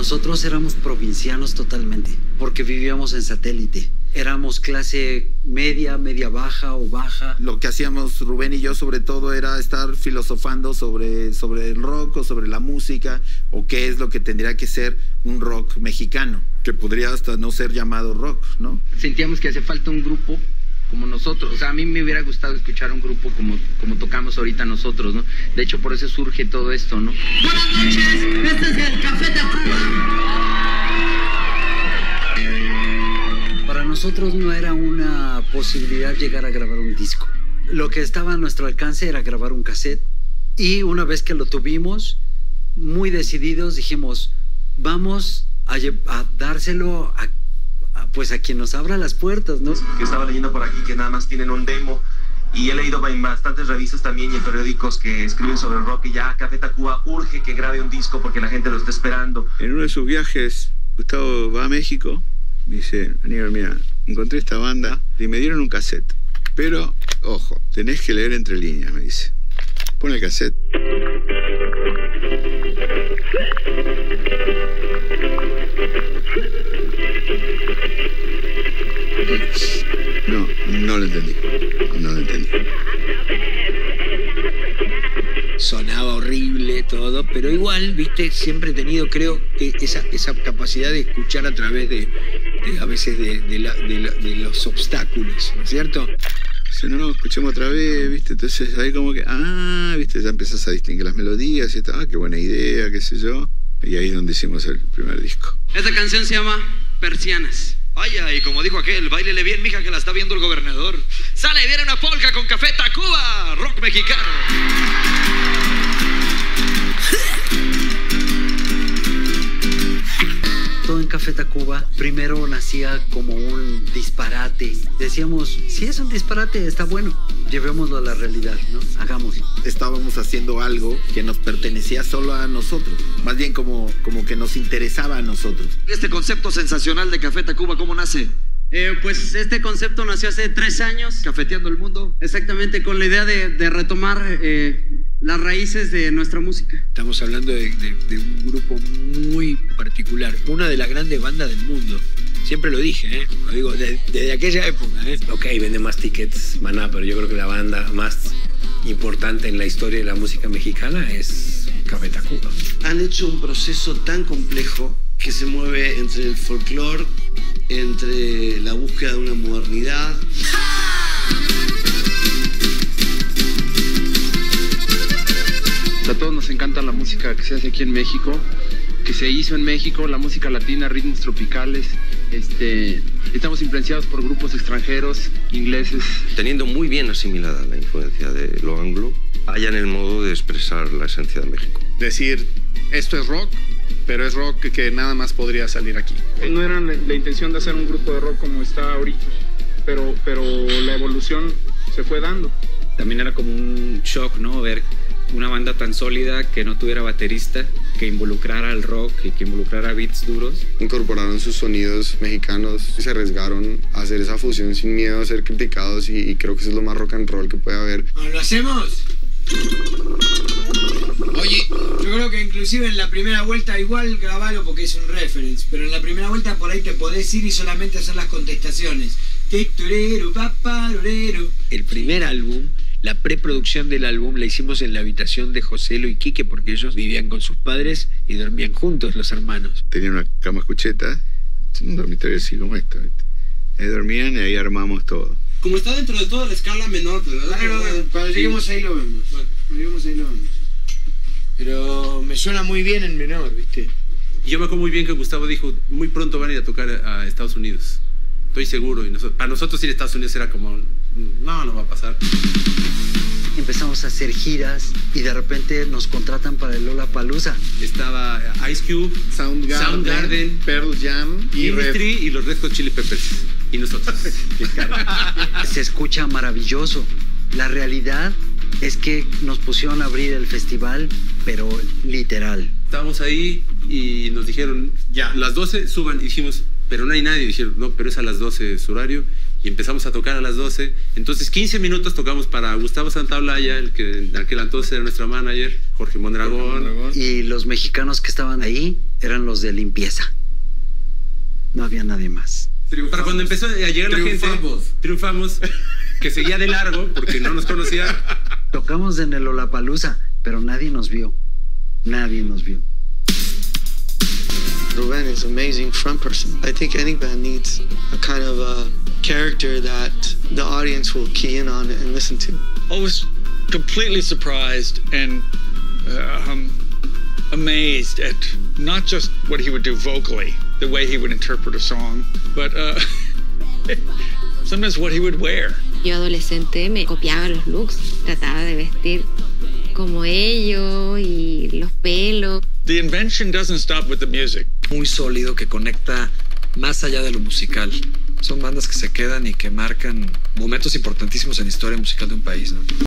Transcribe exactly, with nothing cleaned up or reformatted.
nosotros éramos provincianos totalmente, porque vivíamos en satélite. Éramos clase media, media baja o baja. Lo que hacíamos Rubén y yo sobre todo era estar filosofando sobre, sobre el rock o sobre la música o qué es lo que tendría que ser un rock mexicano, que podría hasta no ser llamado rock, ¿no? Sentíamos que hace falta un grupo como nosotros. O sea, a mí me hubiera gustado escuchar un grupo como, como tocamos ahorita nosotros, ¿no? De hecho, por eso surge todo esto, ¿no? Buenas noches, este es el Café Tacuba. Para nosotros no era una posibilidad llegar a grabar un disco. Lo que estaba a nuestro alcance era grabar un cassette. Y una vez que lo tuvimos, muy decididos, dijimos, vamos a, a dárselo a, a, pues a quien nos abra las puertas, ¿no? Que estaba leyendo por aquí que nada más tienen un demo. Y he leído en bastantes revistas también y en periódicos que escriben sobre el rock. Y ya Café Tacuba urge que grabe un disco porque la gente lo está esperando. En uno de sus viajes, Gustavo va a México. Dice, Aníbal, mira, encontré esta banda y me dieron un cassette. Pero, ojo, tenés que leer entre líneas, me dice. Pon el cassette. No, no lo entendí. No lo entendí. Sonaba horrible todo, pero igual, viste, siempre he tenido, creo, que esa, esa capacidad de escuchar a través de, de a veces, de, de, la, de, la, de los obstáculos, ¿no es cierto? Dice, no, no, escuchemos otra vez, viste, entonces ahí como que, ah, viste, ya empezás a distinguir las melodías y tal, ah, qué buena idea, qué sé yo. Y ahí es donde hicimos el primer disco. Esta canción se llama Persianas. Vaya, y como dijo aquel, báilele bien, mija, que la está viendo el gobernador. Sale, viene una polka con Café Tacuba, rock mexicano. Todo en Café Tacuba primero nacía como un disparate. Decíamos, si es un disparate, está bueno. Llevémoslo a la realidad, ¿no? Hagámoslo. Estábamos haciendo algo que nos pertenecía solo a nosotros. Más bien como, como que nos interesaba a nosotros. Este concepto sensacional de Café Tacuba, ¿cómo nace? Eh, pues este concepto nació hace tres años. Cafeteando el mundo. Exactamente, con la idea de, de retomar eh, las raíces de nuestra música. Estamos hablando de, de, de un grupo muy particular, una de las grandes bandas del mundo. Siempre lo dije, ¿eh? Lo digo desde, desde aquella época, ¿eh? Ok, vende más tickets, Maná, pero yo creo que la banda más importante en la historia de la música mexicana es Café Tacuba. Han hecho un proceso tan complejo que se mueve entre el folclore, entre la búsqueda de una modernidad. A todos nos encanta la música que se hace aquí en México, que se hizo en México, la música latina, ritmos tropicales. Este, estamos influenciados por grupos extranjeros, ingleses. Teniendo muy bien asimilada la influencia de lo anglo, hallan el modo de expresar la esencia de México. Decir, esto es rock, pero es rock que nada más podría salir aquí. No era la intención de hacer un grupo de rock como está ahorita, pero, pero la evolución se fue dando. También era como un shock, ¿no? Ver una banda tan sólida que no tuviera baterista, que involucrara al rock y que involucrara beats duros. Incorporaron sus sonidos mexicanos y se arriesgaron a hacer esa fusión sin miedo a ser criticados y, y creo que eso es lo más rock and roll que puede haber. ¿Lo hacemos? Oye, yo creo que inclusive en la primera vuelta igual grabalo porque es un reference, pero en la primera vuelta por ahí te podés ir y solamente hacer las contestaciones. El primer álbum, la preproducción del álbum la hicimos en la habitación de Joselo y Quique porque ellos vivían con sus padres y dormían juntos los hermanos. Tenían una cama escucheta, un dormitorio así como esto, ¿viste? Ahí dormían y ahí armamos todo. Como está dentro de toda la escala menor, ¿verdad? Claro, bueno, cuando lleguemos ahí lo vemos. Bueno, cuando lleguemos ahí lo vemos. Pero me suena muy bien en menor, ¿viste? Y yo me acuerdo muy bien que Gustavo dijo, muy pronto van a ir a tocar a Estados Unidos. Estoy seguro. Y nosotros, para nosotros ir a Estados Unidos era como, no, no va a pasar. Empezamos a hacer giras y de repente nos contratan para el Lollapalooza. Estaba Ice Cube, Soundgarden, Soundgarden Pearl Jam y, Ministry y los Red Hot Chili Peppers. Y nosotros. Se escucha maravilloso. La realidad es que nos pusieron a abrir el festival, pero literal. Estábamos ahí y nos dijeron, ya, las doce suban. Y dijimos, pero no hay nadie. Y dijeron, no, pero es a las doce su horario. y empezamos a tocar a las doce. Entonces quince minutos tocamos para Gustavo Santaolalla, el que en aquel entonces era nuestro manager, Jorge Mondragón. Y los mexicanos que estaban ahí eran los de limpieza. No había nadie más. Para cuando empezó a llegar la gente, triunfamos, que seguía de largo porque no nos conocía. Tocamos en el Lollapalooza, pero nadie nos vio. Nadie nos vio. Rubén is an amazing front person. I think any band needs a kind of a character that the audience will key in on and listen to. I was completely surprised and uh, um, amazed at not just what he would do vocally, the way he would interpret a song, but uh, sometimes what he would wear. Yo adolescente me copiaba los looks, trataba de vestir como ellos y los pelos. The invention doesn't stop with the music. Muy sólido, que conecta más allá de lo musical. Son bandas que se quedan y que marcan momentos importantísimos en la historia musical de un país, ¿no?